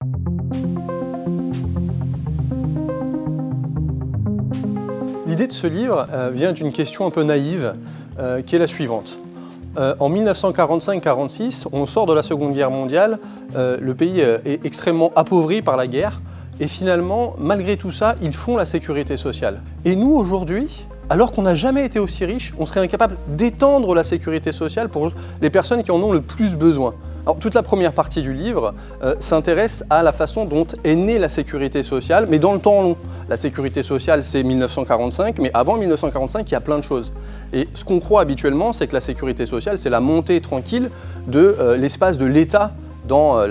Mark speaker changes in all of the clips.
Speaker 1: L'idée de ce livre vient d'une question un peu naïve, qui est la suivante. En 1945-46, on sort de la Seconde Guerre mondiale, le pays est extrêmement appauvri par la guerre, et finalement, malgré tout ça, ils font la sécurité sociale. Et nous, aujourd'hui, alors qu'on n'a jamais été aussi riches, on serait incapable d'étendre la sécurité sociale pour les personnes qui en ont le plus besoin. Alors, toute la première partie du livre s'intéresse à la façon dont est née la sécurité sociale, mais dans le temps long. La sécurité sociale, c'est 1945, mais avant 1945, il y a plein de choses. Et ce qu'on croit habituellement, c'est que la sécurité sociale, c'est la montée tranquille de l'espace de l'État dans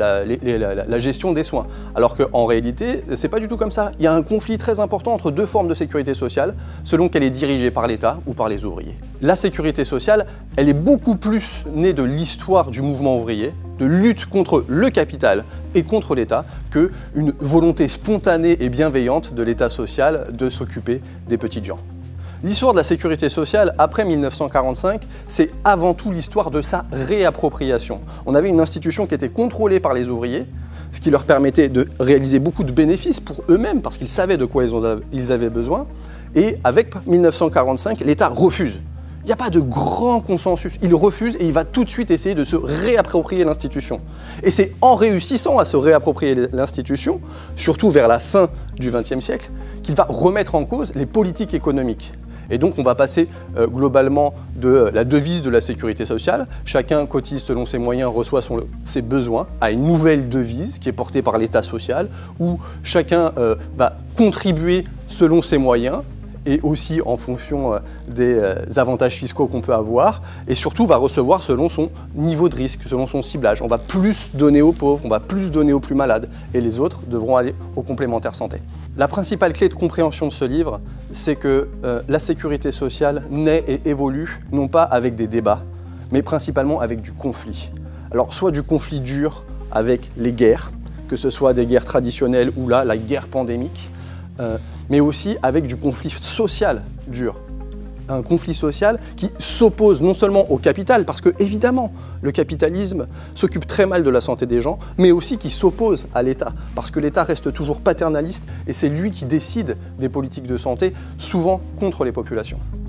Speaker 1: la gestion des soins. Alors qu'en réalité, c'est pas du tout comme ça. Il y a un conflit très important entre deux formes de sécurité sociale, selon qu'elle est dirigée par l'État ou par les ouvriers. La sécurité sociale, elle est beaucoup plus née de l'histoire du mouvement ouvrier, de lutte contre le capital et contre l'État, qu'une volonté spontanée et bienveillante de l'État social de s'occuper des petites gens. L'histoire de la sécurité sociale après 1945, c'est avant tout l'histoire de sa réappropriation. On avait une institution qui était contrôlée par les ouvriers, ce qui leur permettait de réaliser beaucoup de bénéfices pour eux-mêmes, parce qu'ils savaient de quoi ils avaient besoin. Et avec 1945, l'État refuse. Il n'y a pas de grand consensus. Il refuse et il va tout de suite essayer de se réapproprier l'institution. Et c'est en réussissant à se réapproprier l'institution, surtout vers la fin du XXe siècle, qu'il va remettre en cause les politiques économiques. Et donc on va passer globalement de la devise de la sécurité sociale, chacun cotise selon ses moyens, reçoit ses besoins, à une nouvelle devise qui est portée par l'État social, où chacun va contribuer selon ses moyens, et aussi en fonction des avantages fiscaux qu'on peut avoir, et surtout va recevoir selon son niveau de risque, selon son ciblage. On va plus donner aux pauvres, on va plus donner aux plus malades, et les autres devront aller aux complémentaires santé. La principale clé de compréhension de ce livre, c'est que la sécurité sociale naît et évolue, non pas avec des débats, mais principalement avec du conflit. Alors soit du conflit dur avec les guerres, que ce soit des guerres traditionnelles ou là, la guerre pandémique, mais aussi avec du conflit social dur. Un conflit social qui s'oppose non seulement au capital, parce que évidemment le capitalisme s'occupe très mal de la santé des gens, mais aussi qui s'oppose à l'État, parce que l'État reste toujours paternaliste et c'est lui qui décide des politiques de santé, souvent contre les populations.